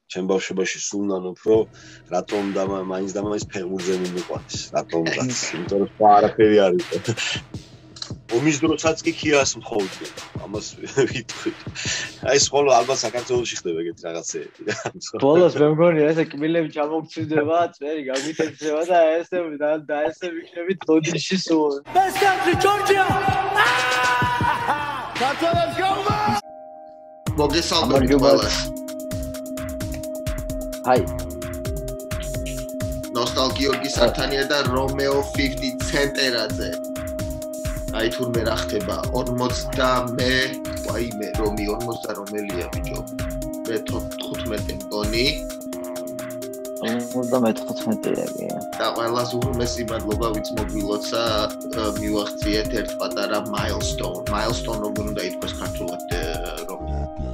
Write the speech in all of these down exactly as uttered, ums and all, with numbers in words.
ჩემ ბავშვობაში სულნან უფრო რატომ და მაინც და მაინც ფეხბურთზე მიმიყვანეს რატომღაც იმიტომ რომ სხვა არაფერი არ იყო ომის დროსაც კი ქიას მხოლოდ ამას ვიტყვი აი სკოლა ალბათ საქართველოში ხდება ეგეთი რაღაცეები რა ბოლოს მე მგონი ესე კბილები ჩამოგწვდება წვერი გაგვიტეცება და ესე და ესე ვიქნებით ლოდიში სულ best country Georgia Let's go მოგესალმებით ყველას Hi. Nostalgiorgi Sartania და Romeo fifty ცენტერაძე. აი თურმე რა ხდება? ორმოცდა და მე, ვაი მე რომი ორმოცდა და რომელია ბიჭო? მე თხუთმეტი მგონი. ორმოცდა მეთოთხმეტია კი. და ყველას უმრავლესი მადლობა ვიც მოგვილოცა მივახციეთ ერთ პატარა milestone. Milestone როგორ უნდა ითქვას ქართულად რომი?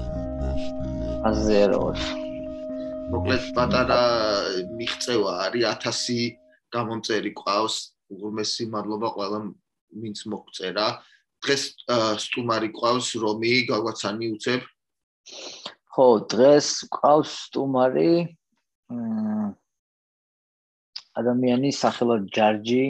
აზეროს. მოკლედ პატარა მიღწევა არის ათასი გამომწერი ყავს უღრმესი მადლობა ყველა ვინც მოგწერა დღეს სტუმარი ყავს რომი გაგვაცანი უცებ ხო დღეს ყავს სტუმარი ადამიანი სახელად ჯარჯი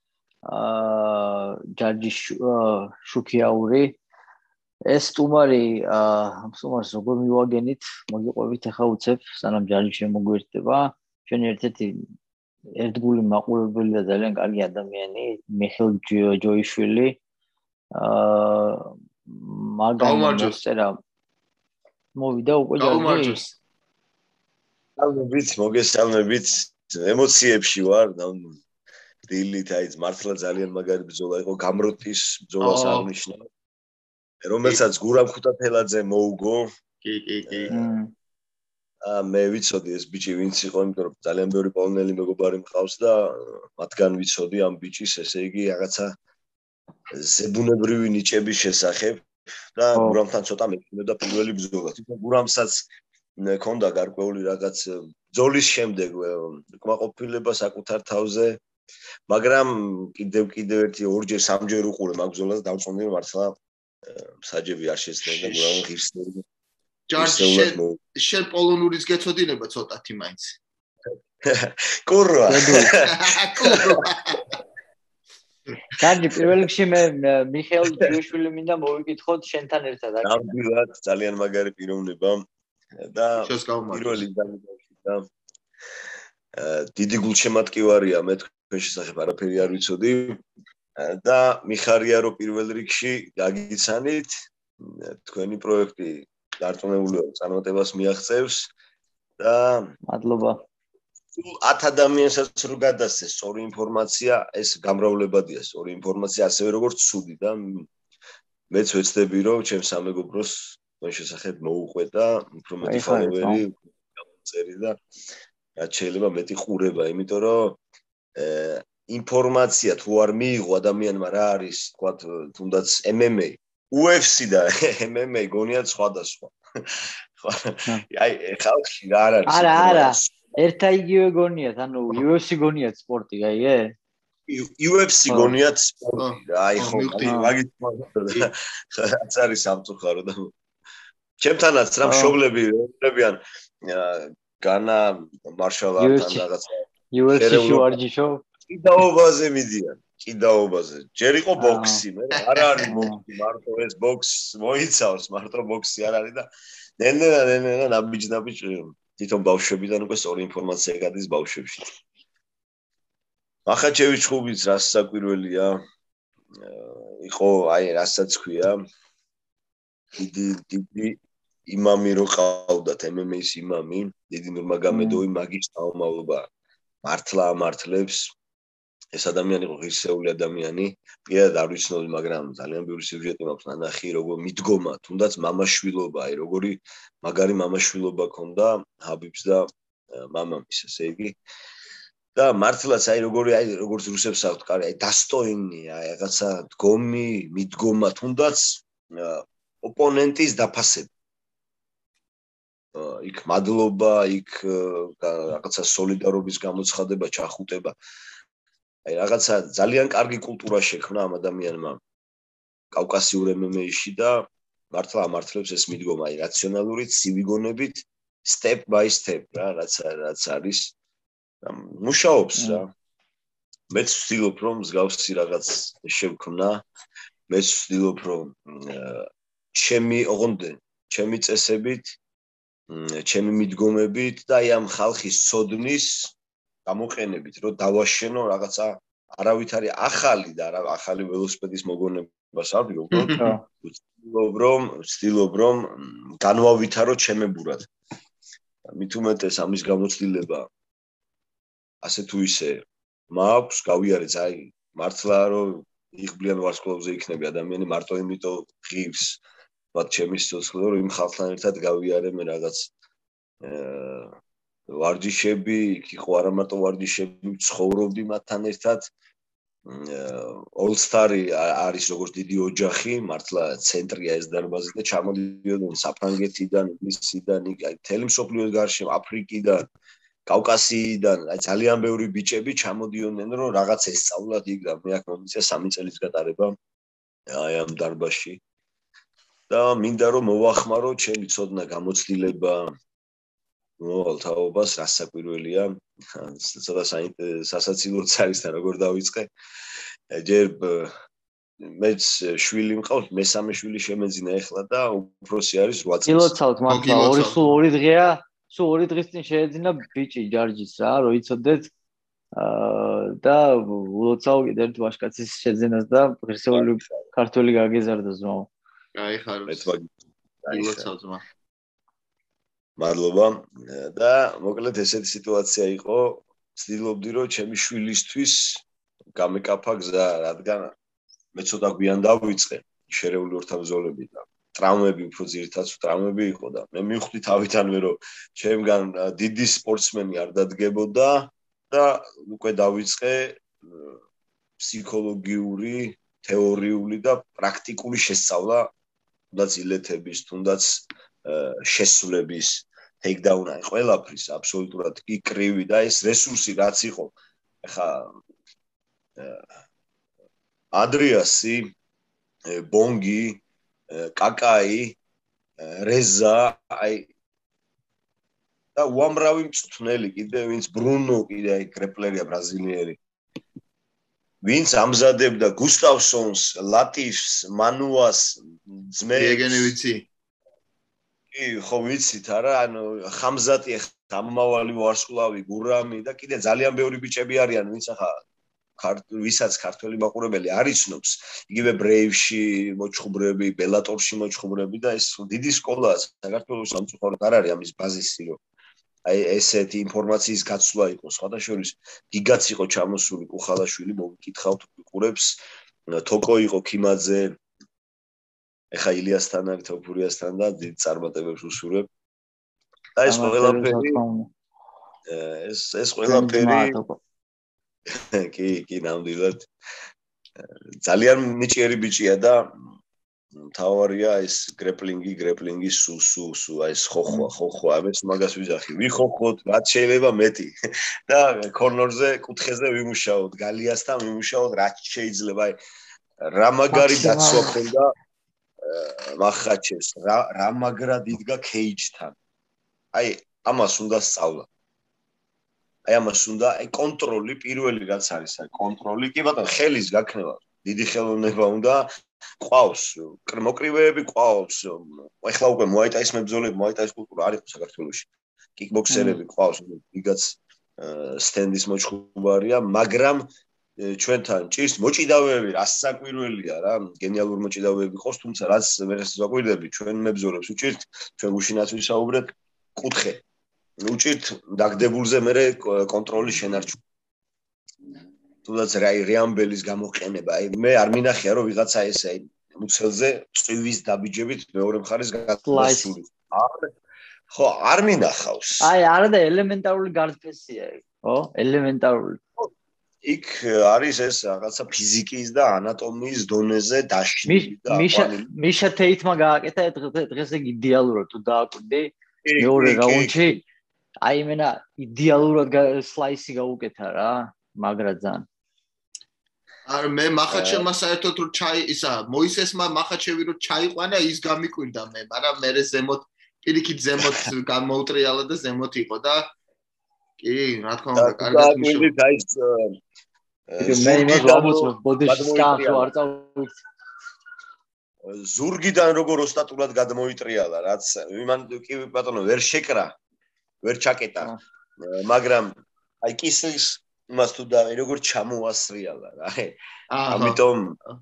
ჯარჯი შუქიაური ეს სტუმარი ამ სტუმარს როგორ მივაგენით მოგიყვებით ახლა უცებ სანამ ჯარჯი შემოგვერთდება ჩვენი ერთ-ერთი ერთგული მაყურებელი და ძალიან კარგი ადამიანი მიხეილ ჯოიშვილი აა მაგარი წერა მოვიდა უკვე ჯარჯი მოგესალმებით მოგესალმებით ემოციებში ვარ დილით აი მართლა ძალიან მაგარი ბრძოლა იყო გამროტის ბრძოლას აღნიშნა რომელსაც გურამ ხუთათელაძე მოუგო კი კი კი აა მე ვიცოდი ეს ბიჭი ვინც იყო იმიტომ რომ ძალიან ბევრი პოლონელი მეგობარი მყავს და მათგან ვიცოდი ამ ბიჭის ესე იგი რაღაცა ზებუნებრივი ნიჭების შესახებ და გურამთან ცოტა მექნებოდა პირველი ბრძოლა თვითონ გურამსაც ქონდა გარკვეული რაღაც ბრძოლის შემდეგ კმაყოფილება საკუთარ თავზე მაგრამ კიდევ კიდევ ერთი ორჯერ სამჯერ უყურე მაგ ბრძოლას და დავწონდი რომ მართლა საჯები არ შეცდენდა გურამ ღირსეული ჯარჯი შენ პოლონურიც გეცოდინება ცოტათი მაინც კურვა კურვა კარგი პირველ რიგში მე მიხეილ ჯოიშვილი მინდა მოვიკითხოთ შენთან ერთად აქ ნამდვილად ძალიან მაგარი პიროვნება და პირველი და დიდი გულშემატკივარია მე თქვენ შესახებ არაფერი არ ვიცოდი და მიხარია რომ პირველ რიგში გაგიცანით თქვენი პროექტი დარწმუნებულია წარმატებას მიაღწევს და მადლობა ათ ადამიანსაც რო გადასცეს სწორი ინფორმაცია ეს გამრავლებადია სწორი ინფორმაცია ასევე როგორც ცუდი და მეც ვეცდები რომ ჩემს სამეგობროს თქვენ შესახებ მოუყვედა უფრო მეტი ფოლოვერი გამომწერი და რაც შეიძლება მეტი ყურება იმიტომ რომ ინფორმაცია თუ არ მიიღო ადამიანმა რა არის თქვათ თუნდაც M M A U F C და M M A გონიათ სხვადასხვა ხო აი ხალხი რა არის არა არა ერთა იგივე გონიათ ანუ U F C გონიათ სპორტი გაიგე U F C გონიათ სპორტი აი ხო მაგით რაც არის სამწუხარო და ჩემთანაც რა მშობლები რომლებიან განა მარშალ არტთან რაღაცა U F C-ში ვარჯიშობ კიდაობაზე მიდიან კიდაობაზე ჯერ იყო ბოქსი მე არ არის ბოქსი მარტო ეს ბოქსი მოიცავს მარტო ბოქსი არ არის და ნენენა ნენენა ნაბიჯ ნაბიჯ თვითონ ბავშვებიდან უკვე სწორი ინფორმაცია გადის ბავშვებში მახაჩევიჩ ხუბიც რას საკვირველია იყო აი რასაც ქვია დიდი დიდი იმამი რო ყავდათ M M A-ის იმამი დიდი ნურმაგომედოვი მაგის თაობმალობა მართლა ამართლებს ეს ადამიანი იყო ღირსეული ადამიანი, პირადად არ ვიცნობდი, მაგრამ ძალიან ბევრი სიუჟეტი მაქვს ნანახი, როგორ მიდგომა, თუნდაც მამაშვილობა, აი როგორი მაგარი მამაშვილობა ქონდა ჰაბიბს და მამამის, ესე იგი. და მართლაც აი როგორი აი როგორც რუსებს აქვთ, კარი, აი დასტოინი, აი რაღაცა დგომი, მიდგომა, თუნდაც ოპონენტის დაფასება. იქ მადლობა, იქ რაღაცა სოლიდარობის გამოცხადება, ჩახუტება. აი რაღაცა ძალიან კარგი კულტურა შექმნა ამ ადამიანმა კავკასიურ M M A-ში და მართლა ამართლებს ეს მიდგომა, აი რაციონალური, ცივი გონებით step by step რა, რაც რაც არის მუშაობს რა. მეც ვცდილობ რომ მსგავსი რაღაც შევქმნა. მეც ვცდილობ რომ ჩემი ოღონდ ჩემი წესებით, ჩემი მიდგომებით და აი ამ ხალხის ცოდნის გამოყენებით, რომ დავაშენო რაღაცა არავითარი ახალი და არა ახალი ველოსიპედის მოგონებას არ ვიუბრალოდ ვცდილობ რომ ვცდილობ რომ განვავითარო ჩემებურად. მით უმეტეს ამის გამოცდილება ასე თუ ისე მაქვს, გავიარეთ, აი მართლა რომ იღბლიან ვარსკვლავზე იქნება ადამიანი მარტო იმიტომ ღირს, მათ ჩემი სიცოცხლე რომ იმ ხალხთან ერთად გავიარე მე რაღაც ვარჯიშები, იქ იყო არა მარტო ვარჯიშები, ცხოვრობდი მათთან ერთად. AllStars არის როგორც დიდი ოჯახი, მართლა ცენტრია ეს დარბაზი და ჩამოდიოდნენ საფრანგეთიდან, ინგლისიდან, აი მთელი მსოფლიოს გარშემო, აფრიკიდან, კავკასიიდან, აი ძალიან ბევრი ბიჭები ჩამოდიოდნენ რომ რაღაც ესწავლათ იქ და მე აქ მომიწია სამი წელის გატარება აი ამ დარბაზში. და მინდა რომ მოვახმარო ჩემი ცოდნა გამოცდილება მოვალ თაობას რასაკვირველია ცოტა სასაცილოც არის და როგორ დავიწყე ჯერ მეც შვილი მყავს მესამე შვილი შემეძინა ეხლა და უფროსი არის რვა წელი ილოცავთ მართლა ორი სულ ორი დღეა სულ ორი დღის წინ შეეძინა ბიჭი ჯარჯის რა რომ იცოდეთ და ულოცავ კიდევ ერთ ვაჟკაცის შეძენას და ღირსეული ქართველი გაგეზარდა ზმაო აი ხარობს ილოცავ ზმა მადლობა და მოკლედ ესეთი სიტუაცია იყო ვცდილობდი რომ ჩემი შვილისთვის გამეკაფა გზა რადგან მე ცოტა გვიან დავიწყე შერეული ორთაბრძოლები და ტრაუმები უფრო ძირითადად ტრაუმები იყო და მე მივხვდი თავიდანვე რომ ჩემგან დიდი სპორტსმენი არ დადგებოდა და უკვე დავიწყე ფსიქოლოგიური, თეორიული და პრაქტიკული შესწავლა თუნდაც ილეთების, თუნდაც შესრულების takedown აი ყველაფრის აბსოლუტურად კი კრივი და ეს რესურსი რაც იყო ეხა ადრიასი ბონგი კაკაი რეზა აი და უამრავი მწვრთნელი კიდე ვინც ბრუნო კიდე აი კრეპლერია ბრაზილიელი ვინც ამზადებდა გუსტავსონს ლატიშს მანუას ძმე ეგენი ვიცი კი ხო ვიცით არა ანუ ხამზატი ამმავალი ვარსკვლავი გურამი და კიდე ძალიან ბევრი ბიჭები არიან ვინც ახლა ვისაც ქართველი მაყურებელი არ იცნობს იგივე ბრეივში მოჩხუბრები ბელატორში მოჩხუბრები და ეს დიდი სკოლაა საქართველოს სამწუხაროდ არ არის ამის ბაზისი რომ აი ესეთი ინფორმაციის გაცვლა იყო სხვათა შორის გიგაც იყო ჩამოსული კუხალაშვილი მოგიკითხავთ ვიყურებს თოკო იყო ქიმაძე ეხა ილიასთან არის თოფურიასთან და დიდ წარმატებებს უსურვებ და ეს ყველაფერი ეს ეს ყველაფერი კი კი ნამდვილად ძალიან მიჭიერი ბიჭია და თავარია ეს გრეპლინგი გრეპლინგი სუ სუ სუ აი ეს ხოხვა ხოხვა ამას მაგას ვიძახი ვიხოხოთ რაც შეიძლება მეტი და კორნერზე კუთხეზე ვიმუშაოთ გალიასთან ვიმუშაოთ რაც შეიძლება აი რა მაგარი დაცვა ქონდა მახაჩეს რა რა მაგრად იდგა კეიჯთან აი ამას უნდა სწავლა აი ამას უნდა აი კონტროლი პირველი რაც არის აი კონტროლი კი ბატონო ხელის გაქნება დიდი ხელოვნება უნდა ყავს მოკრივეები ყავს ეხლა უკვე მოაიტაის მებრძოლები მოაიტაის კულტურა არ იყო საქართველოში კიკბოქსერები ყავს ვიღაც სტენდის მოჩხუბარია მაგრამ ჩვენთან ჭირს მოჭიდავეები რასაკვირველია რა გენიალური მოჭიდავეები ყავს თუმცა რაც ვერას ვაკვირდები ჩვენ მებრძოლებს უჭირთ ჩვენ გუშინაც ვისაუბრეთ კუთხე უჭირთ დაგდებულზე მე კონტროლის შენარჩუნა თუნდაც რეამბელის გამოყენება აი მე არ მინახია რომ ვიღაცა ესე აი მუცელზე წვივის დაბიჯებით მეორე მხარეს გასული ხო არ მინახავს აი არა და ელემენტარული გარდფესია ხო ელემენტარული იქ არის ეს რაღაცა ფიზიკის და ანატომიის დონეზე დაშლილი და მიშა თეითმა გააკეთა დღეს ეგ იდეალურად თუ დააკვირდი მეორე რაუნდში აი მენა იდეალურად სლაისი გაუკეთა რა მაგრაძან არ მე მახაჩემმა საერთოდ რომ ჩაი ისა მოისესმა მახაჩევი რომ ჩაიყვანა ის გამიკვირდა მე მაგრამ მე ზემოთ პირიქით ზემოთ გამოუტრიალა და ზემოთ იყო და კი, რა თქმა უნდა, კარგად მუშაობდა. მე იმას ვამოწმებ, ბოდიში სტანს არ წავით. ზურგიდან როგორ ოსტატურად გადმოიტრიალა, რაც იმან კი ბატონო ვერ შეკრა, ვერ ჩაკეტა, მაგრამ აი კისრის იმას თუ და როგორ ჩამოასრიალა რა. ამიტომ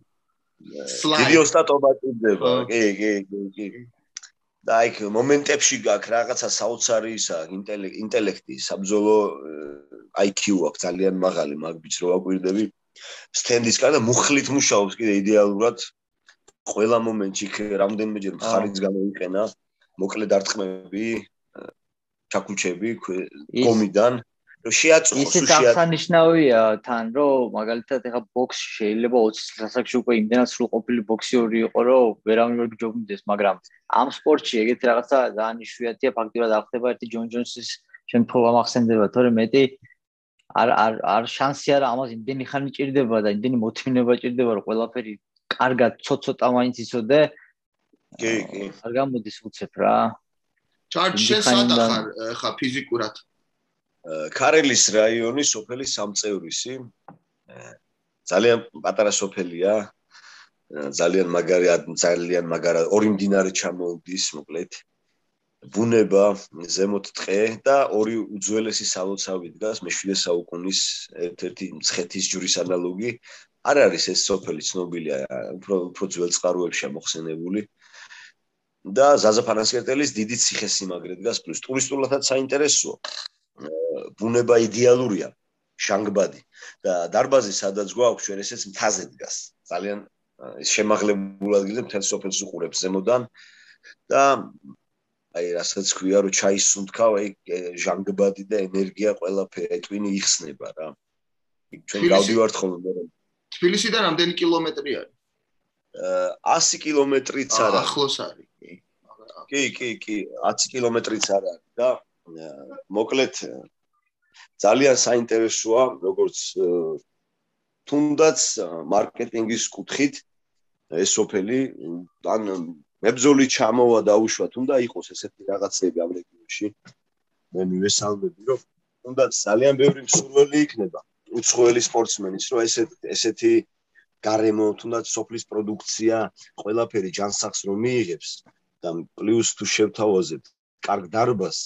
დიდი ოსტატობა ჭირდება. კი, კი, კი. და აი მომენტებში გაქვს რაღაცა საოცარი ისა ინტელექტი, საბრძოლო აი კიუ აქვს ძალიან მაღალი, მაგ ბიჭს რო აკვირდები სტენდისკენ და მუხლით მუშაობს კიდე იდეალურად ყველა მომენტში რამდენიმეჯერ მხარიც გამოიყენა, მოკლე დარტყმები, ჩაკუჩები გომიდან შეაწუხოს ისიც აღსანიშნავია თან რომ მაგალითად ეხა ბოქსში შეიძლება ოცი წლის ასაკში უკვე იმდენად სრულყოფილი ბოქსიორი იყო რომ ვერავინ ვერ გჯობნიდეს, მაგრამ ამ სპორტში ეგეთი რაღაცა ძალიან იშვიათია, ფაქტიურად არ ხდება. ერთი ჯონ ჯონსის შემთხვევა მახსენდება, თორემ მეტი არ არ არ შანსი არა ამას იმდენი ხანი ჭირდება და იმდენი მოთმინება ჭირდება რომ ყველაფერი კარგად ცოტ-ცოტა მაინც იცოდე. კი, კი. არ გამოდის უცებ რა. ჯარჯი შენ სად ახარ ხა ფიზიკურად? ქარელის რაიონის სოფელი სამწევრისი. ძალიან პატარა სოფელია. ძალიან მაგარი ძალიან მაგარა ორი მდინარე ჩამოუდის მოკლედ. ბუნება, ზემოთ ტყე და ორი უძველესი სალოცავი დგას მეშვიდე საუკუნის ერთ-ერთი მცხეთის ჯვრის ანალოგი. არ არის ეს სოფელი ცნობილია, უფრო უფრო ძველ წყაროებშია მოხსენებული. და ზაზაფარანსკერტელის დიდი ციხესიმაგრე დგას, პლუს ტურისტულადაც საინტერესოა. ბუნება იდეალურია, შანგბადი და დარბაზი სადაც გვაქვს ჩვენ ესეც მთაზე დგას. ძალიან შემაღლებულ ადგილზე მთელ სოფელს უყურებს ზემოდან და აი რასაც ქვია რომ ჩაის სუნთქავ აი ჟანგბადი და ენერგია ყველაფერი ტვინი იხსნება რა. ჩვენ გავდივართ ხოლმე. თბილისიდან რამდენი კილომეტრი არის? ასი კილომეტრიც არ არის. ახლოს არის. კი, კი, კი, ათი კილომეტრიც არ არის და მოკლედ ძალიან საინტერესოა როგორც თუნდაც მარკეტინგის კუთხით ეს სოფელი ან მებრძოლი ჩამოვა დაუშვა თუნდა იყოს ესეთი რაღაცები ამ რეგიონში მე მივესალმები რომ თუნდაც ძალიან ბევრი მსურველი იქნება უცხოელი სპორტსმენის რომ ესეთი ესეთი გარემო თუნდაც სოფლის პროდუქცია ყველაფერი ჯანსაღს რომ მიიღებს და პლუს თუ შევთავაზებთ კარგ დარბაზს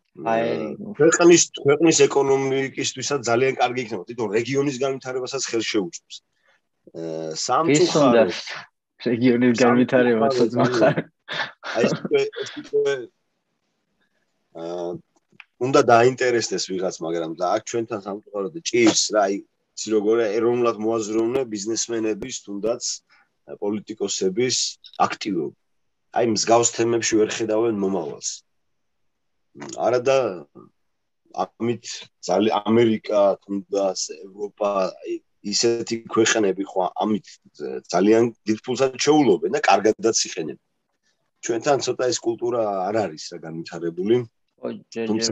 ქვეყნის ქვეყნის ეკონომიკისთვისაც ძალიან კარგი იქნება თვითონ რეგიონის განვითარებასაც ხელს შეუწყობს სამწუხაროდ რეგიონის განვითარებასაც მხარ აი ეს აა უნდა დაინტერესდეს ვიღაც მაგრამ და აქ ჩვენთან სამწუხაროდ ჭირს რა აი იცი როგორია ეროვნულად მოაზროვნე ბიზნესმენების თუნდაც პოლიტიკოსების აქტივობა აი მსგავს თემებში ვერ ხედავენ მომავალს არა და ამით ძალიან ამერიკა თუნდაც ევროპა ისეთი ქვეყნები ხო ამით ძალიან დიდ ფულსაც შეულობენ და კარგადაც იხენებენ ჩვენთან ცოტა ეს კულტურა არ არის რა განვითარებული თუმცა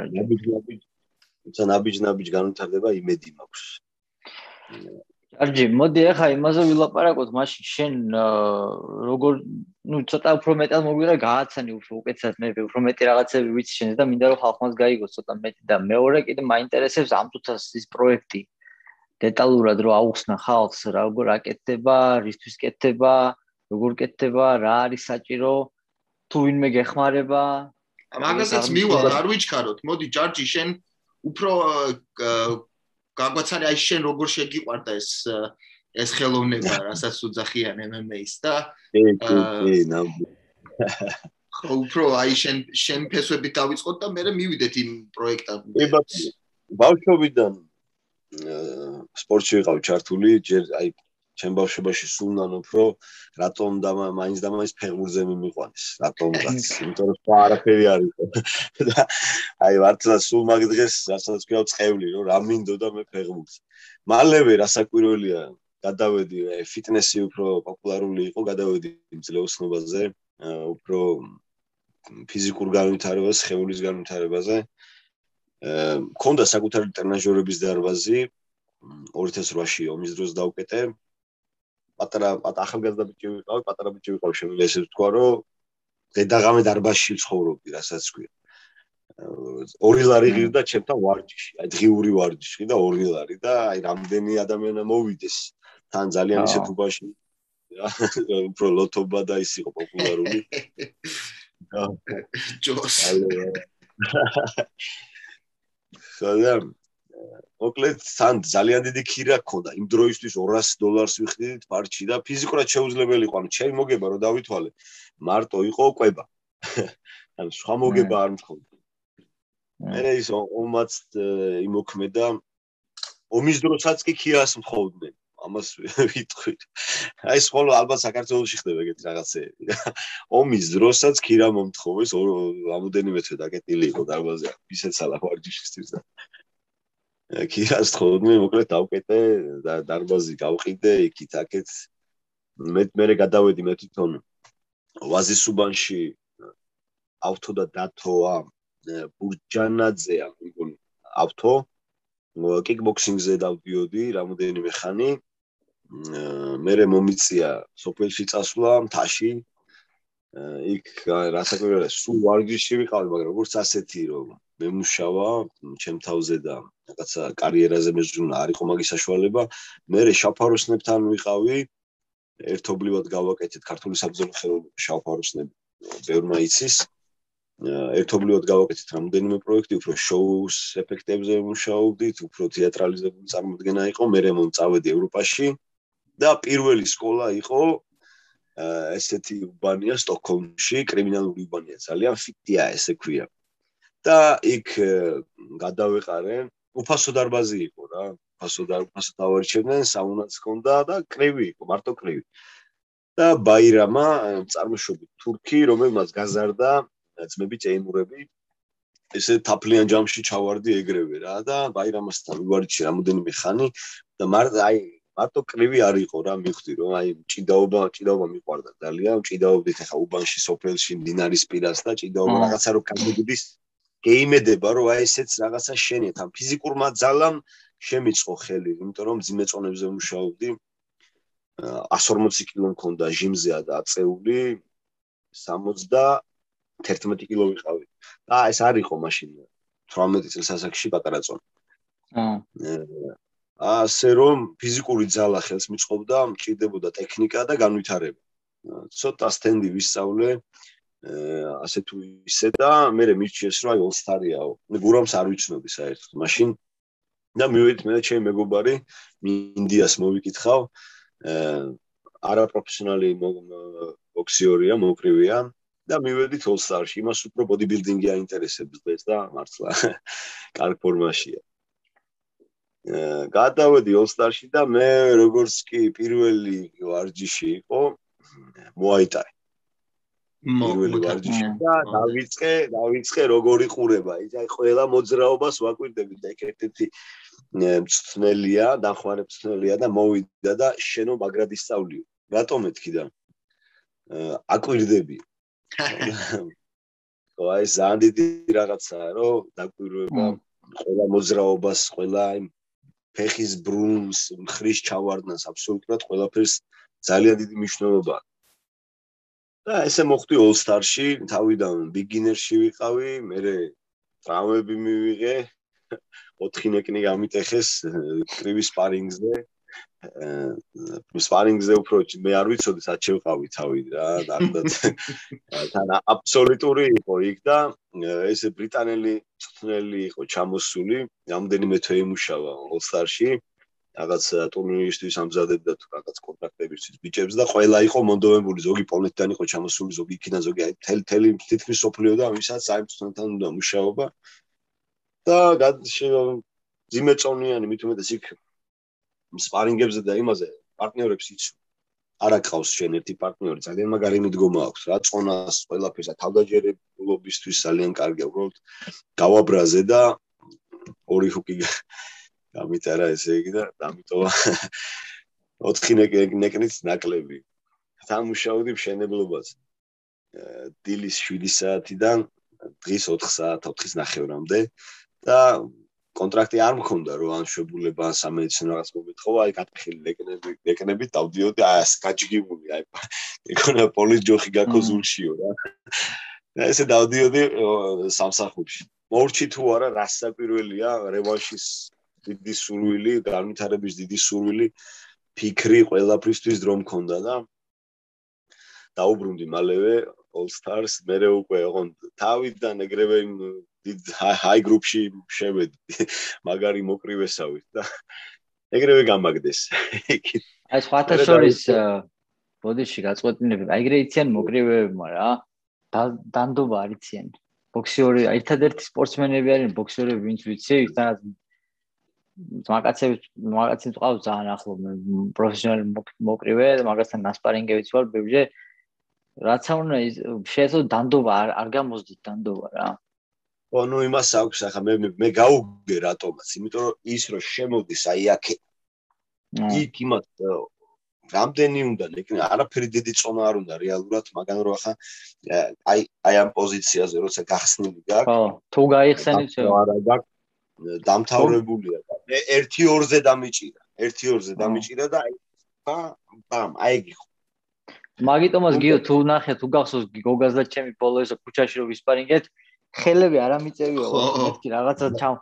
ნაბიჯ-ნაბიჯ განვითარდება იმედი მაქვს ჯარჯი მოდი ახლა იმაზე ვილაპარაკოთ მაშინ შენ როგორ ну ცოტა უფრო მეტად მოგვიღე გააცანი უფრო უკეთესად მე უფრო მეტი რაღაცები ვიცი შენს და მინდა რომ ხალხმაც გაიგოს ცოტა მეტი და მეორე კიდე მაინტერესებს ამ თუთას ის პროექტი დეტალურად რომ აუხსნა ხალხს როგორ აკეთდება რისთვის კეთდება როგორ კეთდება რა არის საჭირო თუ ვინმე გეხმარება მაგასაც მივალ არ ვიჩქაროთ მოდი ჯარჯი შენ უფრო გაგვაცანი აი შენ როგორ შეგიყვარდა ეს ეს ხელოვნება რასაც უძახიან ემ ემ ეის და კი კი ნამდვილად ხო უფრო აი შენ შენ ფესვებით დავიწყოთ და მე მივიდეთ იმ პროექტამდე კი ბავშვობიდან სპორტში ვიყავ ჩართული ჯერ აი ჩემ ბავშვობაში სულ ნანოფრო რატომ და მაინც და მაინც ფეხბურთზე მიმიყვანეს რატომღაც იმიტომ რომ სხვა არაფერი არ იყო და აი ვარცად სულ მაგ დღეს რასაც ვქავ წევლი რომ რა მინდოდა მე ფეხბურთს მალევე რასაკვირველია გადავედი ფიტნესი უფრო პოპულარული იყო გადავედი ძლეოსნობაზე უფრო ფიზიკურ განვითარებას სხეულის განვითარებაზე მქონდა საკუთარი ტრენაჟორების დარბაზი ორი ათას ოთხში ომის დროს დავკეტე პატარა ახალგაზრდა ბიჭი ვიყავი პატარა ბიჭი ვიყავი შემიძლია ესე ვთქვა რომ დედაღამე დარბაზში ცხოვრობდი, რასაც ქვია. ორი ლარი ღირდა ჩემთან ვარჯიში, აი დღიური ვარჯიში და ორი ლარი და აი რამდენი ადამიანი მოვიდეს. თან ძალიან ისეთ უბანში უფრო ლოთობა და ის იყო პოპულარული. ჯოს. ხოდა მოკლედ თან ძალიან დიდი ქირა ქონდა. იმ დროისთვის ორასი დოლარს ვიხდით პარჩი და ფიზიკურად შეუძლებელი იყო. ანუ ჩემი მოგება რომ დავითვალე, მარტო იყო კვება. ანუ სხვა მოგება არ მქონდა. მე ის ომაც იმოქმედა ომის დროსაც კი ქირას მხოლდნენ. ამას ვიტყვი. აი სულ ალბათ საქართველოში ხდება ეგეთი რაღაცეები. ომის დროსაც ქირა მომთხოვეს, რამოდენიმე თვე დაკეტილი იყო დარბაზი, ისეცალა ვარჯიშისთვის და ქირას თხოვდნენ, მოკლედ დავკეტე და დარბაზი გავყიდე, იქით აქეთ მე მე გადავედი მე თვითონ ვაზის უბანში ავთო და დათოა ბურჯანაძეა, მეგონი ავთო კიკბოქსინგზე დავდიოდი რამოდენიმე ხანი. მერე მომიწია სოფელში წასვლა მთაში. იქ რასაკვირველია, სულ ვარჯიში ვიყავი, მაგრამ როგორც ასეთი რომ მემუშავა ჩემ თავზე და რაღაცა კარიერაზე მეზრუნა არ იყო მაგის საშუალება. მერე შავფაროსნებთან ვიყავი, ერთობლივად გავაკეთეთ ქართული საბრძოლო ხელოვნება შავფაროსნები, ბევრმა იცის. ერთობლივად გავაკეთეთ რამდენიმე პროექტი, უფრო შოუს ეფექტებზე ვმუშაობდით, უფრო თეატრალიზებული წარმოდგენა იყო. მერე მომწავედი ევროპაში და პირველი სკოლა იყო ესეთი უბანია სტოკჰოლმში, კრიმინალური უბანია, ძალიან ფიტია ესე ქვია. და იქ გადავეყარე, უფასო დარბაზი იყო რა, უფასო დარბაზი დავარჩევდნენ, საუნაც ჰქონდა და კრივი იყო, მარტო კრივი. და ბაირამა წარმოშობით თურქი, რომელმაც გაზარდა ძმები წეიმურები, ესე თაფლიან ჯამში ჩავარდი ეგრევე რა და ბაირამასთან ვივარჯიში რამოდენიმე ხანი და აი მარტო კრივი არ იყო რა, მივხვდი რომ აი ჭიდაობა, ჭიდაობა მიყვარდა ძალიან, ჭიდაობდით ახლა უბანში, სოფელში, მდინარის პირას და ჭიდაობა რაღაცა რომ გამოგდის, გეიმედება რომ აი ესეც რაღაცა შენია, თან ფიზიკურმა ძალამ შემიწყო ხელი, იმიტომ რომ მძიმე წონებზე ვმუშაობდი. εκατს ორმოცი კილო მქონდა ჟიმზეა და აწეული, სამოცდაერთმეტი კილო ვიყავი. და ეს არ იყო მაშინ თვრამეტი წლის ასაკში პატარა წონა. აა ასე რომ ფიზიკური ძალა ხელს მიწყობდა, მჭირდებოდა ტექნიკა და განვითარება. ცოტა სტენდი ვისწავლე, ასე თუ ისე და მე მირჩიეს რომ აი AllStars-იაო. მე გურამს არ ვიცნობდი საერთოდ მაშინ და მივედით მე და ჩემი მეგობარი ინდიას მოვიკითხავ. არაპროფესიონალი ბოქსიორია, მოკრივია და მივედით AllStars-ში. იმას უფრო ბოდიბილდინგი აინტერესებს დღეს და მართლა კარგ ფორმაშია. გადავედი AllStars-ში და მე როგორც კი პირველი ვარჯიში იყო მოაიტაი. პირველი ვარჯიში და დავიწყე, დავიწყე როგორი ყურება. აი ყველა მოძრაობას ვაკვირდებით და ერთ-ერთი მწვნელია, დახმარე მწვნელია და მოვიდა და შენო მაგრად ისწავლიო. რატომ მეთქი და აკვირდები. ხო, აი ძალიან დიდი რაღაცაა, რომ დაკვირვება ყველა მოძრაობას, ყველა იმ ფეხის ბრუნს, ხრის ჩავარდნას, აბსოლუტურად ყველაფერს ძალიან დიდი მნიშვნელობა აქვს. და ესე მოხდი AllStars-ში, თავიდან beginner-ში ვიყავი, მერე ტრავმები მივიღე, ოთხი ნეკნი გამიტეხეს კრივი სპარინგზე. სპარინგზე უფრო მე არ ვიცოდი, სად შევყავი თავი რა, თან აბსოლუტური იყო იქ და ესე ბრიტანელი მწვრთნელი იყო ჩამოსული, რამდენიმე თვე იმუშავა AllStars-ში. რაღაც ტურნირისთვის ამზადებდა თუ რაღაც კონტრაქტებისთვის ბიჭებს და ყველა იყო მონდომებული, ზოგი პოლონეთიდან იყო ჩამოსული, ზოგი იქიდან, ზოგი აი თელი თელი თითქმის სოფლიო და ვისაც აი მწვრთნელთან უნდა მუშაობა. და ძიმე წონიანი მით უმეტეს იქ სპარინგებზე და იმაზე პარტნიორებს იცნობ. არ აკყავს შენ ერთი პარტნიორი, ძალიან მაგარი მიდგომა აქვს რა, წონას ყველაფერს და თავდაჯერებულობისთვის ძალიან კარგია, უბრალოდ გავაბრაზე და ორი ჰუკი გამიტარა ესე იგი და დამიტოვა ოთხი ნეკნით ნაკლები. დამუშავდი მშენებლობაზე. დილის შვიდი საათიდან დღის ოთხ საათ, ოთხის ნახევრამდე და კონტრაქტი არ მქონდა რომ ან შვებულება ან სამედიცინო რაღაც მომეთხოვა, აი გატეხილი ლეკნები, ლეკნები დავდიოდი, აი ეს გაჯგიმული, აი ეკონა პოლის ჯოხი გაქო ზურშიო რა. და ესე დავდიოდი სამსახურში. მოურჩი თუ არა, რას საკვირველია, რევანშის დიდი სურვილი, განვითარების დიდი სურვილი, ფიქრი ყველაფრისთვის დრო მქონდა და დაუბრუნდი მალევე AllStars, მერე უკვე ოღონდ თავიდან ეგრევე ჰაი გრუპში შევედი, მაგარი მოკრივესავით და ეგრევე გამაგდეს. აი სხვათა შორის ბოდიში გაწყვეტინები, აი ეგრე იციან მოკრივეებმა რა, დანდობა არ იციან. ბოქსიორი, ერთადერთი სპორტსმენები არიან ბოქსიორები, ვინც ვიცი, ვისთანაც მაგაცებს, მაგაცებს ყავს ძალიან ახლო პროფესიონალი მოკრივე, მაგასთან გასპარინგებიც ვარ ბევრჯერ. რაც უნდა შეეძლო დანდობა არ არ გამოსდით დანდობა რა. ო ნუ იმას აქვს ახლა მე მე გაუგე რატომაც, იმიტომ რომ ის რომ შემოდის აი აქ იქ იმათ რამდენი უნდა ეკნა, არაფერი დიდი წონა არ უნდა რეალურად, მაგრამ რომ ახლა აი აი ამ პოზიციაზე როცა გახსნილი გაქვს. ხო, თუ გაიხსენით არა გაქვს დამთავრებულია და მე ერთი ორზე დამიჭირა, ერთი ორზე დამიჭირა და აი ბამ, აი გიხო. მაგიტომაც გიო თუ ნახე თუ გახსოვს გოგას და ჩემი ბოლო ესა ქუჩაში რომ ვისპარინგეთ, ხელები არ ამიწევიო, მეთქი რაღაცა ჩამ.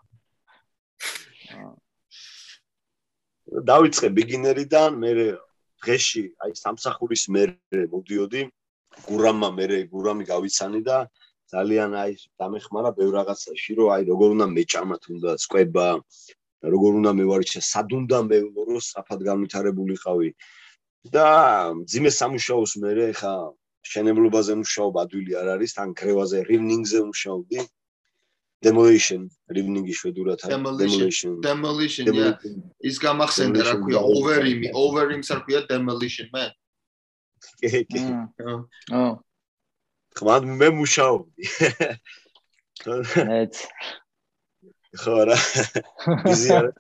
დავიწყე ბიგინერიდან, მე დღეში აი სამსახურის მერე მოდიოდი, გურამმა მერე გურამი გავიცანი და ძალიან აი დამეხმარა ბევრ რაღაცაში, რომ აი როგორ უნდა მეჭამა თუნდაც ყვება, როგორ უნდა მევარჩა, სად უნდა მევლო, საფად განვითარებულიყავი. და ძიმე სამუშაოს მერე ხა შენებლობაზე მუშაობა ადვილი არ არის, თან კრევაზე რივნინგზე მუშაობდი. Demolition, რივნინგი შვედურად არის. Demolition. Demolition, yeah. ის გამახსენდა რა ქვია, overrim, overrim სარ ქვია demolition, მე. კი, კი. აა. ხმა მე მუშაობდი. ეც. ხო რა. იზი არა.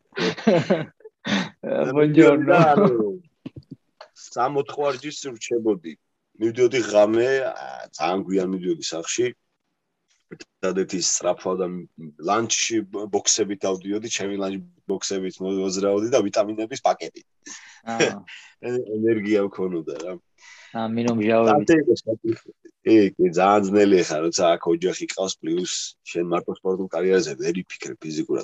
Buongiorno. სამოთხوارჯის რჩებოდი. მივდიოდი ღამე, ძალიან გვიან მივდიოდი სახლში. ერთადერთი სწრაფვა და ლანჩში ბოქსებით დავდიოდი, ჩემი ლანჩ ბოქსებით მოვაზრაოდი და ვიტამინების პაკეტი. აა. ენერგია მქონოდა რა. ამინომჟავებით. კი, კი, ძალიან ძნელი ხარ, როცა აქ ოჯახი ყავს, პლუს შენ მარტო სპორტულ კარიერაზე ვერ იფიქრე ფიზიკურად.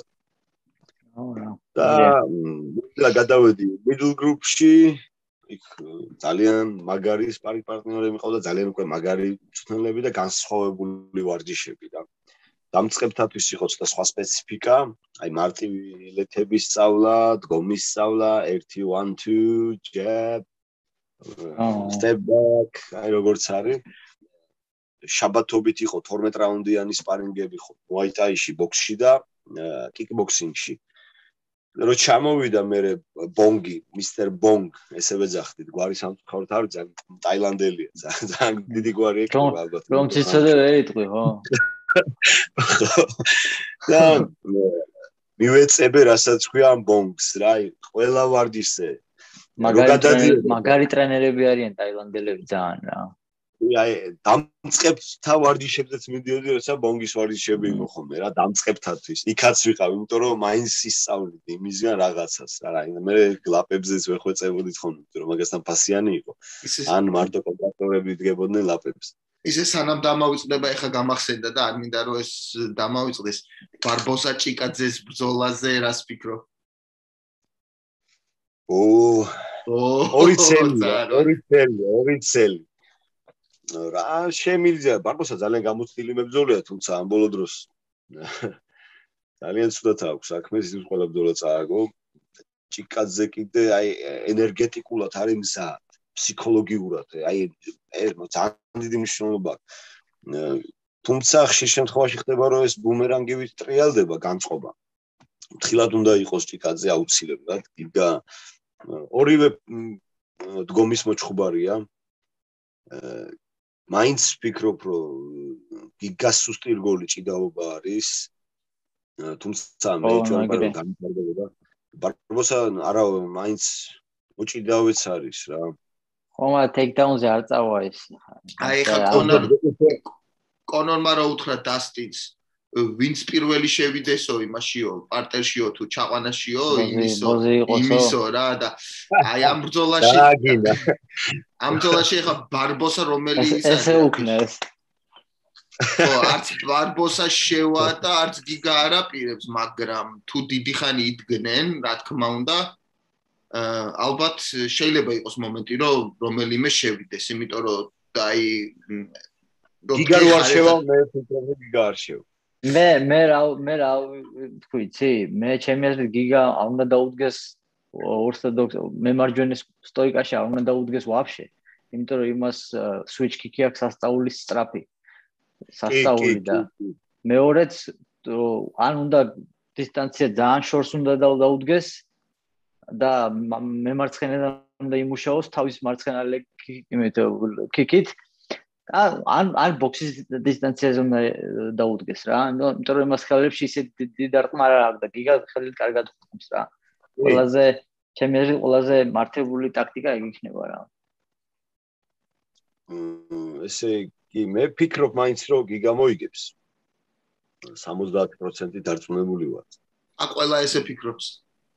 და გადავედი middle group-ში, იქ ძალიან მაგარი სპარინგ პარტნიორები მიყავდა, ძალიან უკვე მაგარი მწვრთნელები და განსხვავებული ვარჯიშები და დამწყებთათვის იყო ცოტა სხვა სპეციფიკა, აი მარტივი ლეთების სწავლა, დგომის სწავლა, ერთი one two jab, step back, აი როგორც არის. შაბათობით იყო თორმეტ რაუნდიანი სპარინგები ხო, Muay Thai-ში, ბოქსში და kickboxing-ში. რო ჩამოვიდა მე ბონგი, მისტერ ბონგ, ესე ვეძახდით, გვარი სამწუხაროდ არ ძალიან ტაილანდელია, ძალიან დიდი გვარი ექნება ალბათ. რომ ციცოდე ვერ იტყვი, ხო? და მივეწებე, რასაც ქვია ამ ბონგს, რა, ყველა ვარჯიშზე. მაგარი ტრენერები არიან ტაილანდელები ძალიან რა. აი დამწყებთა ვარჯიშებზეც მიდიოდი, როცა ბონგის ვარჯიშები იყო ხოლმე რა, დამწყებთათვის. იქაც ვიყავ, იმიტომ რომ მაინც ისწავლით იმისგან რაღაცას რა. მე ლაპებზეც ვეხვეწებოდით ხოლმე, იმიტომ რომ მაგასთან ფასიანი იყო. ან მარტო კონტრაქტორები დგებოდნენ ლაპებზე. ისე სანამ დამავიწყდება, ეხა გამახსენდა და არ მინდა რომ ეს დამავიწყდეს. ბარბოსა ჭიკაძეს ბრძოლაზე რას ფიქრობ? ო, ორი წელი, ორი წელი, ორი წელი. რა შემიძლია, ბარბოსა ძალიან გამოცდილი მებრძოლია, თუმცა ამ ბოლო დროს ძალიან ცუდად აქვს საქმე, ის ყველა ბრძოლა წააგო. ჭიკაძე კიდე აი ენერგეტიკულად არის მზად, ფსიქოლოგიურად, აი ძალიან დიდი მნიშვნელობა. თუმცა ხშირ შემთხვევაში ხდება, რომ ეს ბუმერანგივით ტრიალდება განწყობა. მთლად უნდა იყოს ჭიკაძე აუცილებლად, გიგა ორივე დგომის მოჩხუბარია. მაინც ვფიქრობ, რომ გიგას სუსტი რგოლი ჭიდაობა არის. თუმცა მე ჯერ გამარჯვება. ბარბოსა არა, მაინც უჭიდავეც არის რა. ხომა ტეიქდაუნზე არ წავა ეს. აი ხა კონორ კონორმა რა უთხრა დასტინს. ვინც პირველი შევიდესო იმაშიო პარტერშიო თუ ჩაყვანაშიო იმისო იმისო იმისო რა და აი ამ ბრძოლაში ამ ბრძოლაში ხა ბარბოსა რომელი ის არის ესე უკნეს ხო არც ბარბოსა შევა და არც გიგა არ აპირებს მაგრამ თუ დიდი ხანი იდგნენ რა თქმა უნდა ალბათ შეიძლება იყოს მომენტი რომ რომელიმე შევიდეს იმიტომ რომ აი გიგა რო არ შევა მე თვითონ გიგა არ შევა მე მე რა მე რა თქვიცი მე ჩემი აზრით გიგა არ უნდა დაუდგეს ორთოდოქს მემარჯვენეს სტოიკაში არ უნდა დაუდგეს ვაფშე იმიტომ რომ იმას switch kick-ი აქვს სასწაულის სწრაფი სასწაული და მეორეც ან უნდა დისტანცია ძალიან შორს უნდა დაუდგეს და მემარცხენე უნდა იმუშაოს თავის მარცხენა იმით kick-ით ან ან ბოქსის დისტანციაზე უნდა დაუდგეს რა იმიტომ რომ იმას ხელებში ისე დიდი რტმა არ აქვს და გიგა ხელით კარგად ხმობს რა ყველაზე ჩემი აზრით ყველაზე მართებული ტაქტიკა ეგ იქნება რა ესე კი მე ფიქრობ მაინც რომ გიგა მოიგებს სამოცდაათი პროცენტი დარწმუნებული ვარ ა ყველა ესე ფიქრობს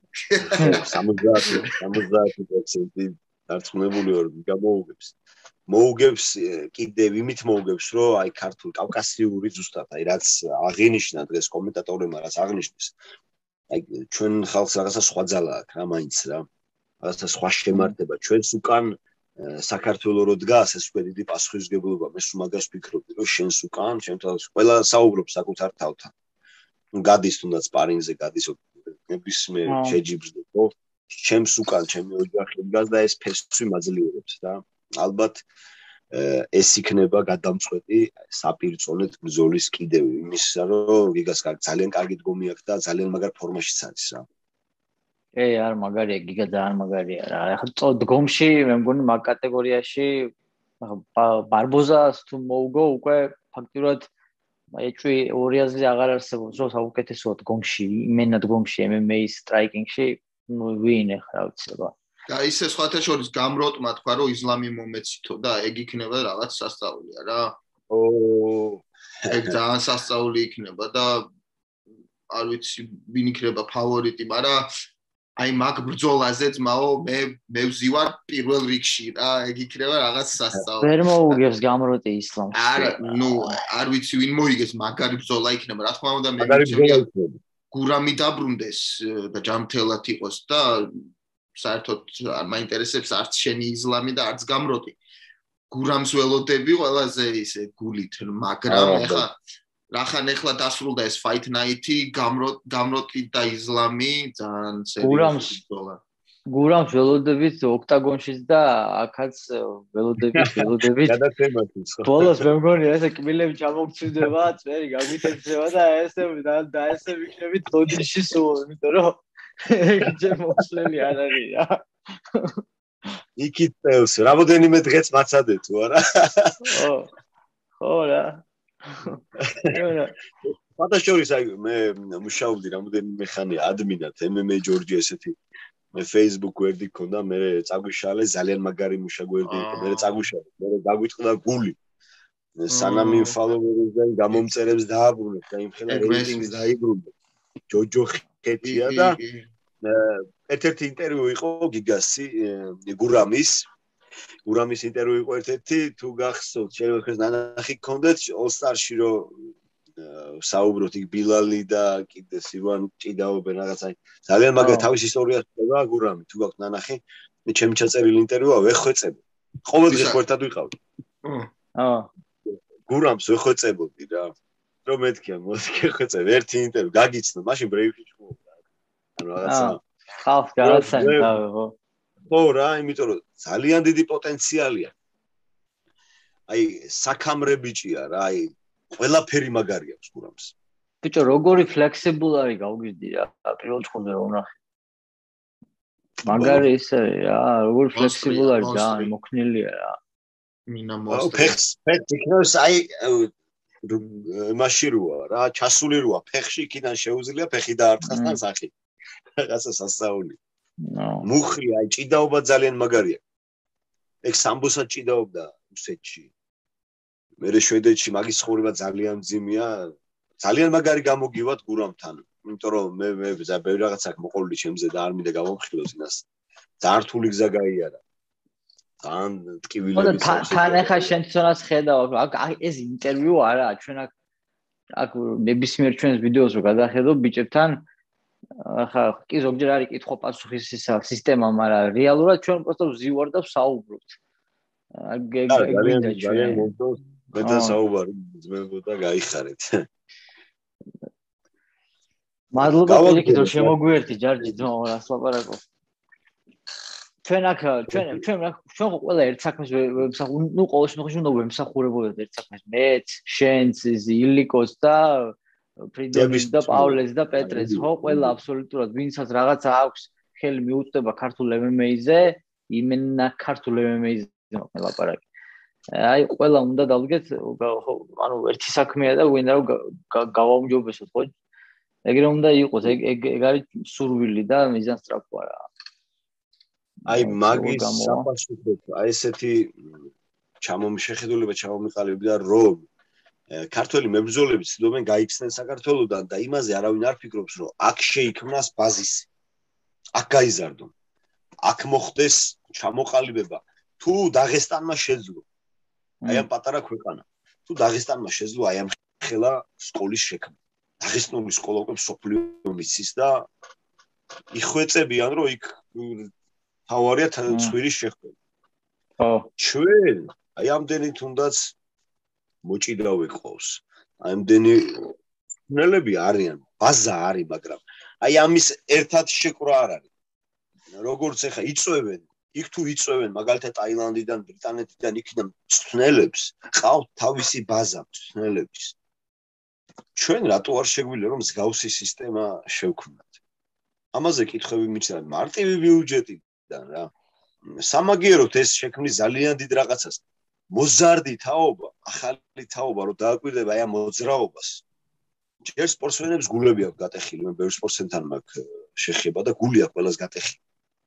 სამოცდაათი პროცენტი დარწმუნებული ვარ გიგა მოუგებს მოუგებს კიდევ იმით მოუგებს რომ აი ქართულ კავკასიური ზუსტად აი რაც აღინიშნა დღეს კომენტატორებმა რაც აღნიშნეს აი ჩვენ ხალხს რაღაცა სხვა ძალა აქვს რა მაინც რა რაღაცა სხვა შემართება ჩვენს უკან საქართველოს რო დგას ეს უკვე დიდი პასუხისმგებლობა მე სულ მაგას ვფიქრობდი რომ შენს უკან ჩემთვის ყველა საუბრობს საკუთარ თავთან ნუ გადის თუნდაც სპარინგზე გადის ნებისმიერ შეჯიბრზე ხო ჩემს უკან ჩემი ოჯახი დგას და ეს ფესვი მაძლიერებს რა ალბათ ეს იქნება გადამწყვეტი საპირწონეთ ბრძოლის კიდევ იმისა რომ გიგას ძალიან კარგი დგომი აქვს და ძალიან მაგარ ფორმაშიც არის რა ე არ მაგარია გიგა ძალიან მაგარია რა ახლა დგომში მე მგონი მაგ კატეგორიაში ბარბოზას თუ მოუგო უკვე ფაქტურად ეჭვი ორი აზრი აღარ არსებობს რომ საუკეთესო დგომში იმენა დგომში M M A-ის სტრაიკინგში ვინ ახლა ვიცება და ისე სხვათა შორის გამროტმა თქვა რომ ისლამი მომეცითო და ეგ იქნება რაღაც სასწაულია რა ო ეგ ძალიან სასწაული იქნება და არ ვიცი ვინ იქნება ფავორიტი მაგრამ აი მაგ ბრძოლაზე ძმაო მე მე ვზივარ პირველ რიგში რა ეგ იქნება რაღაც სასწაული ვერ მოუგებს გამროტი ისლამში არა ნუ არ ვიცი ვინ მოიგებს მაგარი ბრძოლა იქნება რა თქმა უნდა მე მივცემია გურამი დაბრუნდეს და ჯამთელად იყოს და საერთოდ არ მაინტერესებს არც შენი ისლამი და არც გამროტი გურამს ველოდები ყველაზე ისე გულით მაგრამ ეხა რახან ეხლა დასრულდა ეს fight night-ი გამროტი და ისლამი ძალიან სერიოზული ბრძოლა გურამს ველოდებით ოქტაგონშიც და აქაც ველოდებით ველოდებით გადაცემათვის ხო ბოლოს მე მგონი ესე კბილები ჩამოგცვდება წვერი გაგვითეცება და ესე და ესე ვიქნებით ლოდინში სულ იმიტომ რომ ეგ მოსვლელი არ არის რა იქით წელს რამოდენიმე დღეც მაცადე თუ არა ხო ხო რა ფოტოშორის აი მე მუშაობდი რამოდენიმე ხანი ადმინად M M A ჯორჯი ესეთი მე Facebook გვერდი ქონდა მე წაგვიშალე ძალიან მაგარი მუშა გვერდი იყო მე წაგვიშალე მე დაგვიტყდა გული სანამ იმ ფოლოვერებიდან გამომწერებს დააბრუნებ და იმ ხელა რეიტინგს დაიბრუნებ ჯოჯო ხეთია და ერთ-ერთი ინტერვიუ იყო გიგასი გურამის გურამის ინტერვიუ იყო ერთ-ერთი თუ გახსოვთ შეიძლება თქვენს ნანახი გქონდეთ AllStars-ში რომ საუბრობთ იქ ბილალი და კიდე სივან ჭიდაობენ რაღაცა ძალიან მაგარი თავის ისტორიას ხვდება გურამი თუ გაქვთ ნანახი მე ჩემი ჩაწერილი ინტერვიუა ვეხვეწები ყოველდღე ერთად ვიყავდი აა გურამს ვეხვეწებოდი რა რომ მეთქია მოდი გეხვეწები ერთი ინტერვიუ გაგიცნო მაშინ ბრეივში ჩხუბობდა ანუ რაღაცა ხალხ გააცანდა ხო ხო რა იმიტომ რომ ძალიან დიდი პოტენციალია აი საქამრე ბიჭია რა აი ყველაფერი მაგარი აქვს გურამს ბიჭო როგორი ფლექსიბულ არის გავგიდი რა პირველ რიგში რომ ნახე მაგარი ისე რა როგორი ფლექსიბულ არის ძალიან მოქნილია რა მინა მოსწრე ფეხს ფეხს იქნებს აი მაშინ როა რა ჩასული როა ფეხში იქიდან შეუძლია ფეხი დაარტყას და სახი რაღაცა სასწაული მუხლი აი ჭიდაობა ძალიან მაგარია ეგ სამბოსად ჭიდაობდა რუსეთში მე შვედეთში მაგის ცხოვრება ძალიან ძიმია ძალიან მაგარი გამოგივათ გურამთან, იმიტომ რომ მე მე ბევრი რაღაც აქ მოყოლილი ჩემზე და არ მინდა გავამხილო წინას. ძალიან რთული გზა გაიარა. ძალიან ტკივილების აქვს. თან ახლა შენ თვითონაც ხედავ, აქ ეს ინტერვიუ არაა, ჩვენ აქ აქ ნებისმიერ ჩვენს ვიდეოს რო გადახედო ბიჭებთან, ახლა კი ზოგჯერ არის კითხვა-პასუხის სისტემა, მაგრამ რეალურად ჩვენ просто ვზივარ და ვსაუბრობთ. ძალიან ძალიან მომწონს მე და საუბარი ძმებო და გაიხარეთ. მადლობა პირიქით რომ შემოგვიერთდი ჯარჯი ძმაო რას ლაპარაკო. ჩვენ აქ ჩვენ ჩვენ ჩვენ ყველა ერთ საქმეს ვემსახურებთ, ნუ ყოველ შემთხვევაში უნდა ვემსახურებოდეთ ერთ საქმეს. მეც, შენც, ილიკოს და ფრიდონის და პავლეს და პეტრეს, ხო, ყველა აბსოლუტურად ვინცაც რაღაცა აქვს, ხელი მიუწვდება ქართულ em em a-ზე, იმენა ქართულ em em a-ზე ლაპარაკი. აი, ყველა უნდა დავდგეთ, ანუ ერთი საქმეა და გვინდა რომ გავაუმჯობესოთ, ხო? ეგრე უნდა იყოს, ეგ ეგ არის სურვილი და მიზანსწრაფვა რა. აი, მაგის საფასურდეთ, აი ესეთი ჩამომშეხედულება, ჩამომიყალიბდა რომ ქართველი მებრძოლები ცდილობენ გაიქცნენ საქართველოსდან და იმაზე არავინ არ ფიქრობს, რომ აქ შეიქმნას ბაზისი. აქ გაიზარდონ. აქ მოხდეს ჩამოყალიბება. თუ დაღესტანმა შეძლო აი ამ პატარა ქვეყანა. თუ დაღესტანმა შეძლო აი ამ ხელა სკოლის შექმნა. დაღესტნული სკოლა უკვე სოფლიო მისის და იხვეწებიან, რომ იქ თავარია ცხვირის შეხვედრა. ხო. ჩვენ აი ამდენი თუნდაც მოჭიდავ ეყავს. აი ამდენი ნელები არიან, ბაზა არის, მაგრამ აი ამის ერთად შეკრა არ არის. როგორც ეხა იწვევენ, იქ თუ იწვევენ მაგალითად ტაილანდიდან, ბრიტანეთიდან იქიდან მწვრთნელებს, ყავთ თავისი ბაზა მწვრთნელების. ჩვენ რატო არ შეგვიძლია რომ მსგავსი სისტემა შევქმნათ? ამაზე კითხვები მიჩნდება მარტივი ბიუჯეტიდან რა. სამაგიეროდ ეს შექმნის ძალიან დიდ რაღაცას. მოზარდი თაობა, ახალი თაობა რომ დააკვირდება აი ამ მოძრაობას. ჯერ სპორტსმენებს გულები აქვს გატეხილი, მე ბევრ სპორტსმენთან მაქვს შეხება და გული აქვს ყველას გატეხილი.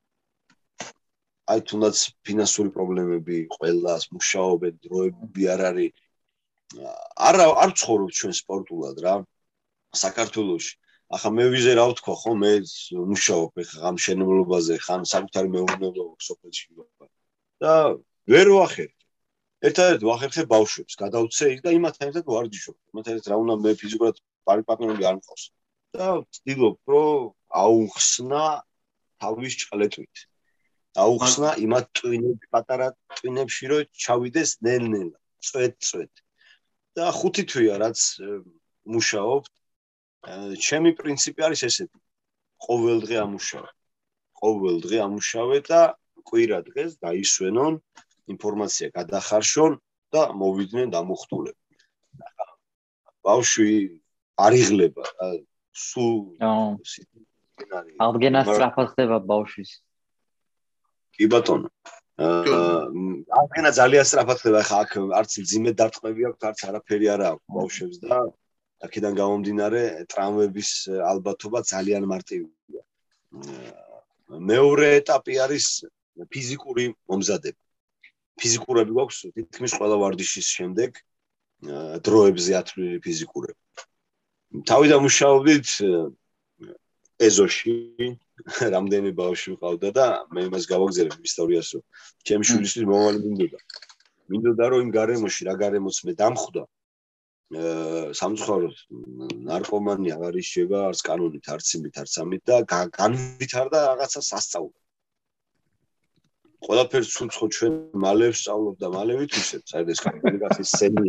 აი თუნდაც ფინანსური პრობლემები, ყველას მუშაობენ, დროები არ არის. არ არ ცხოვრობ ჩვენ სპორტულად რა. საქართველოში. ახლა მე ვიზე რა ვთქვა ხო, მე მუშაობ ხა ამ შენებლობაზე, ხან საკუთარი მეურნეობა აქვს სოფელში. და ვერ ვახერხე. ერთადერთი ვახერხე ბავშვებს, გადავცე იქ და იმათთან ერთად ვარჯიშობ. იმათთან ერთად რა უნდა მე ფიზიკურად პარტნიორები არ მყავს. და ვცდილობ, რომ აუხსნა თავის ჭყლეტვით. აუხსნა იმათ ტვინებს, პატარა ტვინებში, რომ ჩავიდეს ნელ-ნელა, წვეთ-წვეთ. და ხუთი თვეა რაც მუშაობ. ჩემი პრინციპი არის ესეთი. ყოველ დღე ამუშავე. ყოველ დღე ამუშავე და კვირა დღეს დაისვენონ ინფორმაცია გადახარშონ და მოვიდნენ დამუხტულებ. ბავშვი არიღლება და სულ აღდგენა სწრაფად ხდება ბავშვის. კი ბატონო. აღდგენა ძალიან სწრაფად ხდება, ხა აქ არც მძიმე დარტყმები აქვს, არც არაფერი არა აქვს ბავშვებს და აქედან გამომდინარე ტრამვების ალბათობა ძალიან მარტივია. მეორე ეტაპი არის ფიზიკური მომზადება. ფიზიკურები გვაქვს თითქმის ყველა ვარჯიშის შემდეგ დროებზე ათვლილი ფიზიკურები. თავიდან მუშაობდით ეზოში, რამდენი ბავშვი მყავდა და მე იმას გავაგზავნებ ისტორიას, რომ ჩემი შვილისთვის მომავალი მინდოდა. მინდოდა რომ იმ გარემოში რა გარემოც მე დამხვდა. სამწუხაროდ ნარკომანი აღარ ისჩება არც კანონით, არც იმით, არც ამით და განვითარდა რაღაცა სასწაული. ყველაფერს ცუცხო ჩვენ მალე ვსწავლობ და მალე ვითვისებ, საერთოდ კომუნიკაციის სცენი.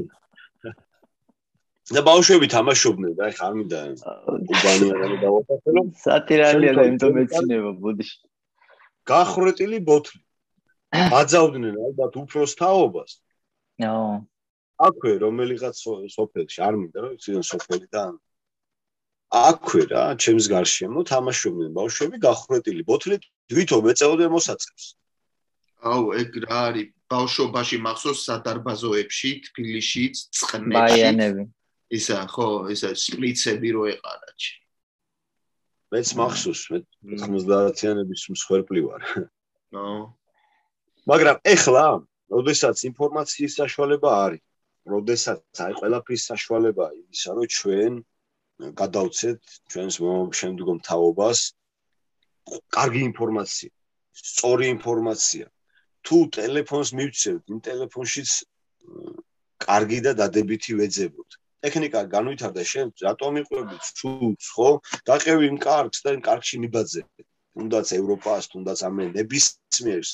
და ბავშვები თამაშობდნენ და ეხა არ მინდა უბანიანები დავაფასო. სატირალია და იმიტომ მეცინება ბოდიში. გახრეტილი ბოთლი. აძავდნენ ალბათ უფროს თაობას. ნო. აქვე რომელიღაც სოფელში არ მინდა რომ იციან სოფელი და აქვე რა ჩემს გარშემო თამაშობდნენ ბავშვები გახრეტილი ბოთლით თვითონ ეწეოდნენ მოსაწყებს. აუ ეგ რა არის ბავშვობაში მახსოვს სადარბაზოებში, თბილისში, წყნებში. ბაიანები. ისა ხო, ისა სპლიცები რო ეყარაჩი. მეც მახსოვს, მე ოცდაათიანების მსხვერპლი ვარ. ნო. მაგრამ ეხლა, როდესაც ინფორმაციის საშუალება არის, როდესაც აი ყველაფრის საშუალებაა იმისა, რომ ჩვენ გადავცეთ ჩვენს შემდგომ თაობას კარგი ინფორმაცია, სწორი ინფორმაცია. თუ ტელეფონს მივცევთ, იმ ტელეფონშიც კარგი და დადებითი ვეძებოთ. ტექნიკა განვითარდა, შენ რატომ იყვებით ცუდს, ხო? დაყევი იმ კარგს და იმ კარგში მიბაძე. თუნდაც ევროპას, თუნდაც ამენ ნებისმიერს,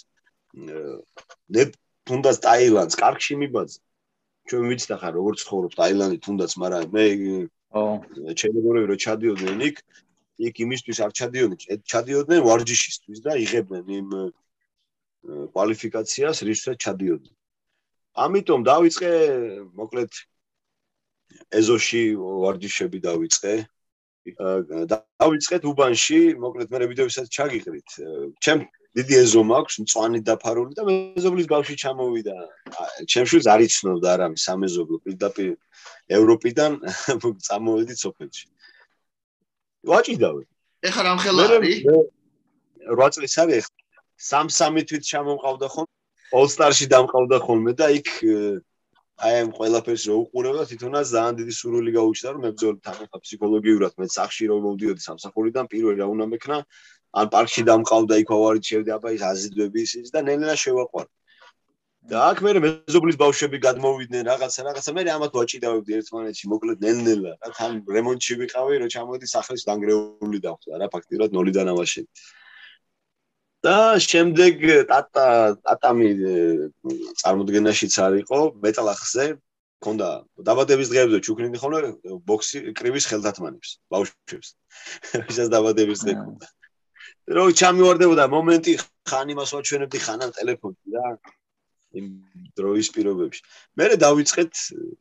თუნდაც ტაილანდს კარგში მიბაძე. ჩვენ ვიცით ახლა როგორ ცხოვრობს ტაილანდი თუნდაც, მაგრამ მე ჩემი გორები რო ჩადიოდნენ იქ, იქ იმისთვის არ ჩადიოდნენ, ჩადიოდნენ ვარჯიშისთვის და იღებდნენ იმ კვალიფიკაციას, რითაც ჩადიოდნენ. ამიტომ დავიწყე, მოკლედ ეზოში ვარჯიშები დავიწყე. დავიწყეთ უბანში, მოკლედ მე ვიდეოებსაც ჩაგიყრით. ჩემ დიდი ეზო მაქვს, მწვანე დაფარული და მეზობლის ბავშვი ჩამოვიდა. ჩემშვილს არ იცნობდა არავის სამეზობლო, პირდაპირ ევროპიდან წამოვედი სოფელში. ვაჭიდავე. ეხლა რამხელა არის? რვა წლის არის, სამ-სამი თვით ჩამომყავდა ხოლმე, AllStarsში დამყავდა ხოლმე და იქ აი ამ ყველაფერს რო უყურებდა, თვითონაც ძალიან დიდი სურვილი გაუჩნდა, რომ მებრძოლი თანხა ფსიქოლოგიურად მე სახში რომ მოვდიოდი სამსახურიდან, პირველი რა უნდა მექნა, ან პარკში დამყავდა, იქ ვავარიჩევდი, აბა ის აზიდვები ის და ნელ-ნელა შევაყვარე. და აქ მე მეზობლის ბავშვები გადმოვიდნენ, რაღაცა, რაღაცა, მე ამათ ვაჭიდავებდი ერთმანეთში, მოკლედ ნელ-ნელა, რა თან რემონტში ვიყავი, რო ჩამოვედი სახლის დანგრეული დახვდა, რა ფაქტიურად ნოლიდან ავაშენე. და შემდეგ ტატა ტატამი წარმოდგენაშიც არ იყო, მეტალახზე მქონდა დაბადების დღეებზე ჩუქნიდი ხოლმე ბოქსი კრივის ხელთათმანებს, ბავშვებს. ვისაც დაბადების დღე ქონდა. რო ჩამივარდებოდა მომენტი, ხან იმას ვაჩვენებდი, ხან ამ ტელეფონში რა. იმ დროის პირობებში. მერე დავიწყეთ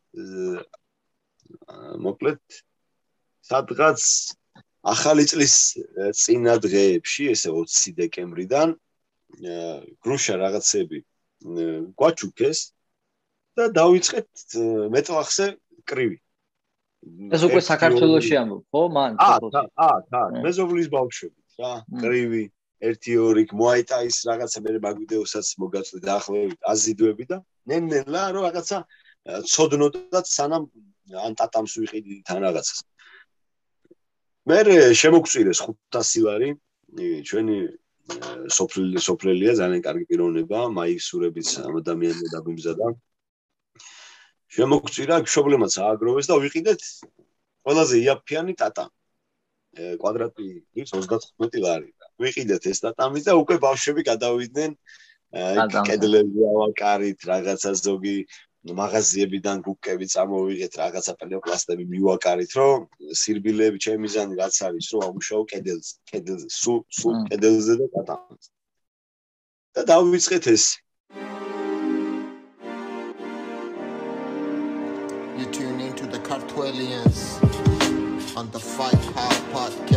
მოკლედ სადღაც ახალი წლის წინა დღეებში, ესე ოცი დეკემბრიდან გრუშა რაღაცები გვაჩუქეს და დავიწყეთ მეტალახზე კრივი. ეს უკვე საქართველოში ამბობ, ხო, მან? აა, აა, აა, მეზობლის ბავშვები, რა, კრივი, ერთი ორი მოაიტაის რაღაცა მე მაგ ვიდეოსაც მოგაწვდი დაახლოებით აზიდვები და ნელ-ნელა რომ რაღაცა ცოდნოდათ სანამ ან ტატამს ვიყიდი თან რაღაცას. მე შემოგწირეს ხუთასი ლარი, ჩვენი სოფლელი სოფლელია ძალიან კარგი პიროვნება, მაისურებით ამ ადამიანმა დაგიმზადა. შემოგწირა, მშობლებმაც ააგროვეს და ვიყიდეთ ყველაზე იაფიანი ტატა. კვადრატი ის ოცდათხმეტი ლარი. ვიყიდეთ ეს ტატამი და უკვე ბავშვები გადავიდნენ კედლებზე ავაკარით, რაღაცა ზოგი მაღაზიებიდან გუკები წამოვიღეთ, რაღაცა პელეოპლასტები მივაკარით, რომ სირბილეები ჩემი მიზანი რაც არის, რომ ამუშაო კედელზე, კედელზე, სულ სულ კედელზე და ტატამზე. და დავიწყეთ ეს. You tune into the Cartwellians on the Fight Hard Podcast.